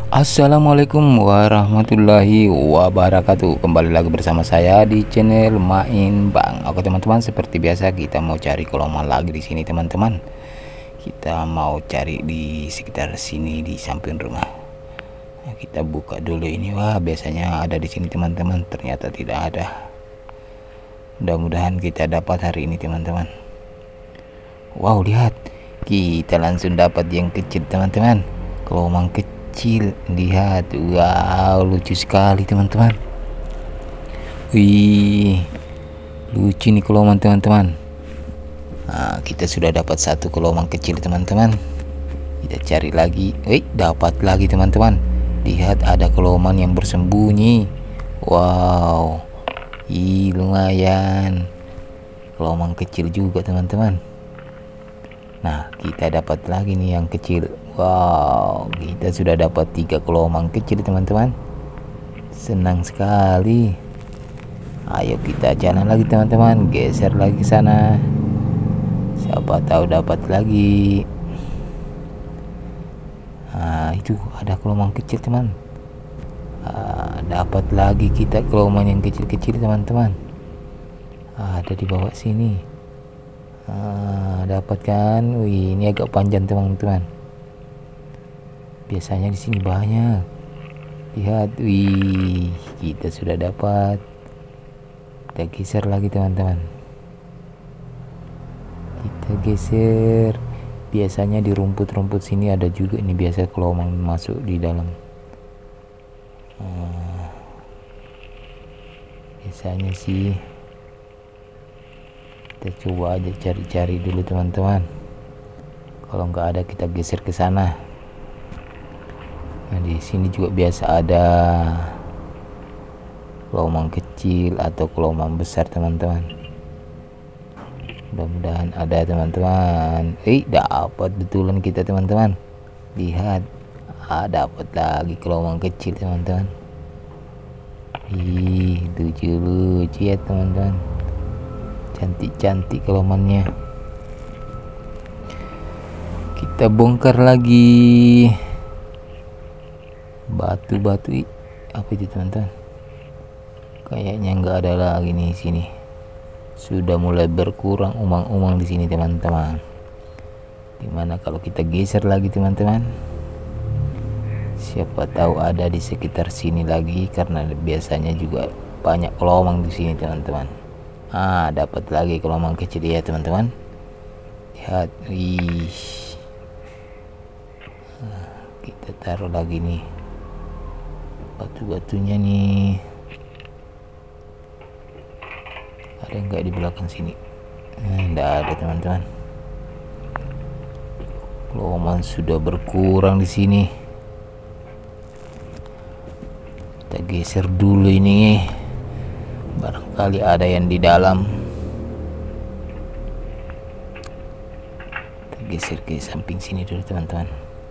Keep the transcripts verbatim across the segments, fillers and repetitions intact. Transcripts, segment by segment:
Assalamualaikum warahmatullahi wabarakatuh. Kembali lagi bersama saya di channel Main Bang. Oke teman-teman, seperti biasa kita mau cari keloman lagi di sini teman-teman. Kita mau cari di sekitar sini di samping rumah. Nah, kita buka dulu ini. Wah, biasanya ada di sini teman-teman. Ternyata tidak ada. Mudah-mudahan kita dapat hari ini teman-teman. Wow, lihat. Kita langsung dapat yang kecil teman-teman. Keloman kecil. Kecil, lihat, wow, lucu sekali teman-teman. Wih, lucu nih keloman teman-teman. Nah, kita sudah dapat satu keloman kecil teman-teman. Kita cari lagi. Wih, dapat lagi teman-teman. Lihat, ada keloman yang bersembunyi. Wow, ih, lumayan. Keloman kecil juga teman-teman. Nah, kita dapat lagi nih yang kecil. Wow, kita sudah dapat tiga keloman kecil teman-teman. Senang sekali. Ayo kita jalan lagi teman-teman, geser lagi ke sana. Siapa tahu dapat lagi. Nah, itu ada keloman kecil teman. Nah, dapat lagi kita keloman yang kecil-kecil teman-teman. Ada di bawah sini. Nah, dapat kan? Wih, ini agak panjang teman-teman. Biasanya di sini banyak. Lihat, wih, kita sudah dapat. Kita geser lagi teman-teman. Kita geser. Biasanya di rumput-rumput sini ada juga ini, biasa keloman masuk di dalam. Nah, biasanya sih kita coba aja cari-cari dulu teman-teman. Kalau nggak ada kita geser ke sana. Nah, di sini juga biasa ada keloman kecil atau keloman besar teman-teman. Mudah-mudahan ada teman-teman. Eh, dapat betulan kita teman-teman. Lihat, ah, dapat lagi keloman kecil teman-teman. Ih, lucu-lucu ya teman-teman. Cantik-cantik kelomannya. Kita bongkar lagi. Batu-batu apa itu teman-teman? Kayaknya nggak ada lagi nih sini. Sudah mulai berkurang umang-umang di sini teman-teman. Gimana kalau kita geser lagi teman-teman? Siapa tahu ada di sekitar sini lagi, karena biasanya juga banyak keloman di sini teman-teman. Ah, dapat lagi keloman kecil ya teman-teman. Lihat, wih. Nah, kita taruh lagi nih batu-batunya nih. Ada enggak di belakang sini? Nah, enggak ada teman-teman. Keloman sudah berkurang di sini. Kita geser dulu ini. Barangkali ada yang di dalam. Kita geser ke samping sini dulu teman-teman.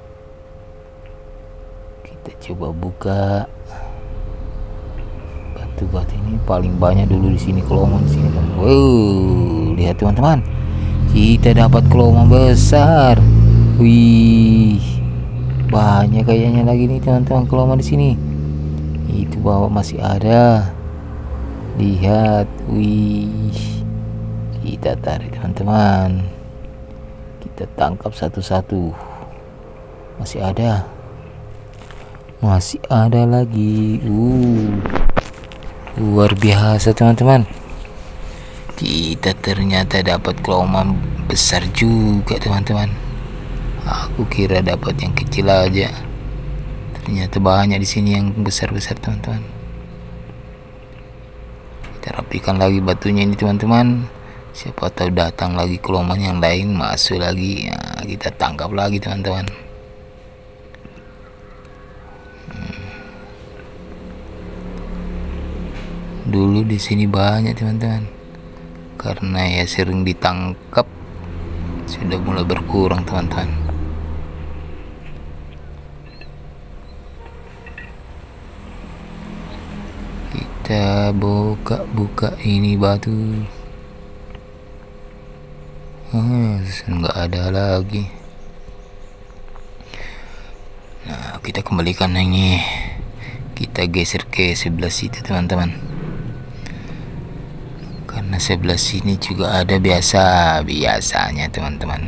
Kita coba buka. Batu-batu ini paling banyak dulu di sini, keloman di sini teman. Wow, lihat teman-teman. Kita dapat keloman besar. Wih. Banyak kayaknya lagi nih teman-teman keloman di sini. Itu bawah masih ada. Lihat, wih. Kita tarik teman-teman. Kita tangkap satu-satu. Masih ada. Masih ada lagi. Uh. Luar biasa teman-teman. Kita ternyata dapat keloman besar juga teman-teman. Aku kira dapat yang kecil aja. Ternyata banyak di sini yang besar-besar teman-teman. Kita rapikan lagi batunya ini teman-teman. Siapa tahu datang lagi keloman yang lain masuk lagi. Nah, kita tangkap lagi teman-teman. Dulu di sini banyak teman-teman, karena ya sering ditangkap, sudah mulai berkurang teman-teman. Kita buka-buka ini batu. Oh, nggak ada lagi. Nah, kita kembalikan ini, kita geser ke sebelah situ teman-teman, karena sebelah sini juga ada biasa biasanya teman-teman.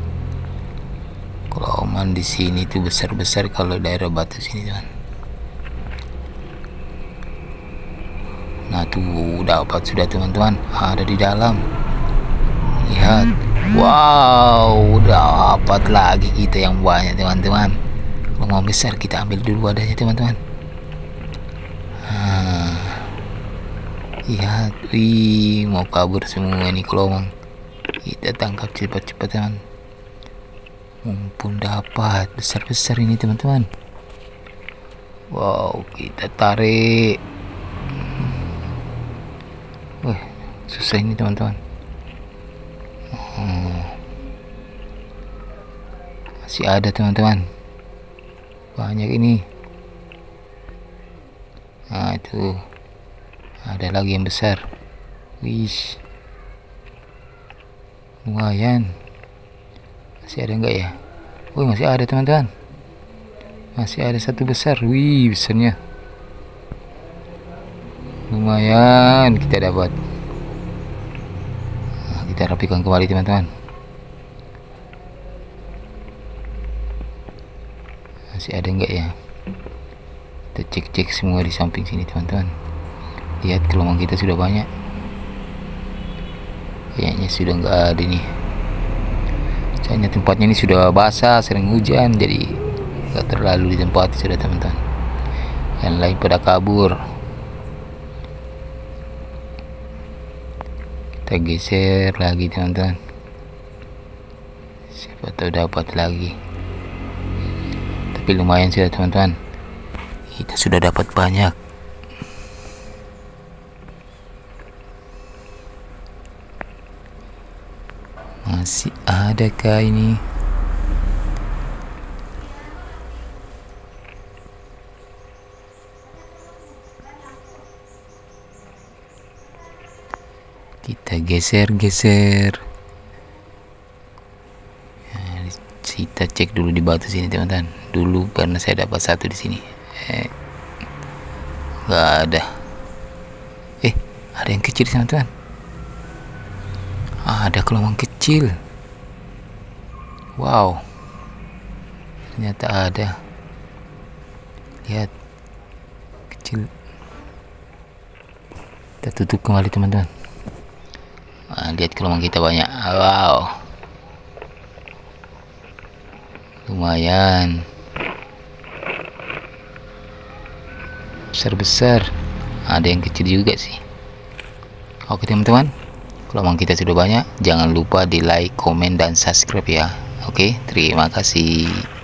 Kelauman di sini tuh besar-besar kalau daerah batu sini teman. Nah tuh dapat sudah teman-teman, ada di dalam. Lihat, wow, dapat lagi kita yang banyak teman-teman. Kalau mau besar kita ambil dulu adanya teman-teman. Nah, lihat, wih, mau kabur semua ini kelomang. Kita tangkap cepat-cepat teman. Mumpun dapat besar-besar ini teman-teman. Wow, kita tarik. Wah, susah ini teman-teman. Oh, masih ada teman-teman, banyak ini. Nah itu ada lagi yang besar. Wih, lumayan. Masih ada enggak ya? Oh, masih ada teman-teman, masih ada satu besar. Wih, besarnya lumayan, kita dapat. Nah, kita rapikan kembali teman-teman. Masih ada enggak ya? Kita cek-cek semua di samping sini teman-teman. Lihat, kelomang kita sudah banyak. Kayaknya sudah enggak ada nih. Soalnya tempatnya ini sudah basah, sering hujan, jadi enggak terlalu ditempati sudah teman-teman. Yang lain pada kabur. Kita geser lagi teman-teman, siapa tahu dapat lagi. Tapi lumayan sudah teman-teman, kita sudah dapat banyak. Masih adakah ini? Kita geser-geser. Nah, kita cek dulu di batu sini teman-teman. Dulu karena saya dapat satu di sini. Eh, nggak ada. Eh, ada yang kecil teman-teman. Ah, ada kelomang kecil. Wow, ternyata ada. Lihat, kecil. Kita tutup kembali teman-teman. Nah, lihat kelomang kita banyak. Wow, lumayan besar-besar. Ada yang kecil juga sih. Oke teman-teman, kelomang kita sudah banyak. Jangan lupa di like, komen, dan subscribe ya. Oke, terima kasih.